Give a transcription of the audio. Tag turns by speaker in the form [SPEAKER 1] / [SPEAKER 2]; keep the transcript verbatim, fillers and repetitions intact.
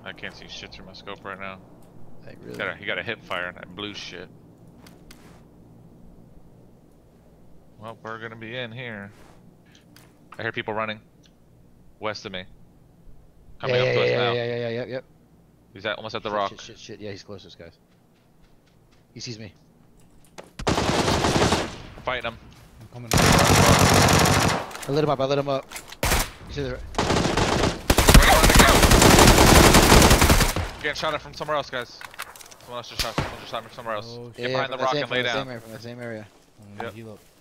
[SPEAKER 1] I can't see shit through my scope right now.
[SPEAKER 2] Like, really?
[SPEAKER 1] You got a, you got a hip fire and that blue shit. Well, we're gonna be in here. I hear people running west of me. Coming
[SPEAKER 2] yeah,
[SPEAKER 1] up
[SPEAKER 2] yeah,
[SPEAKER 1] to us
[SPEAKER 2] yeah,
[SPEAKER 1] now.
[SPEAKER 2] yeah, yeah, yeah, yeah, yep.
[SPEAKER 1] He's at, almost at the
[SPEAKER 2] shit,
[SPEAKER 1] rock.
[SPEAKER 2] Shit, shit, shit. Yeah, he's closest, guys. He sees me.
[SPEAKER 1] Fighting him.
[SPEAKER 3] I'm coming.
[SPEAKER 2] I lit him up. I lit him up. You see the...
[SPEAKER 1] Getting shot at from somewhere else, guys. Someone else just shot. Someone just shot me from somewhere else.
[SPEAKER 3] Oh,
[SPEAKER 1] Get
[SPEAKER 2] yeah,
[SPEAKER 1] behind
[SPEAKER 2] yeah,
[SPEAKER 1] the rock
[SPEAKER 2] same,
[SPEAKER 1] and lay
[SPEAKER 2] from the
[SPEAKER 1] down.
[SPEAKER 2] same area, from the same area.
[SPEAKER 3] I'm gonna
[SPEAKER 1] Yep.
[SPEAKER 3] heal up.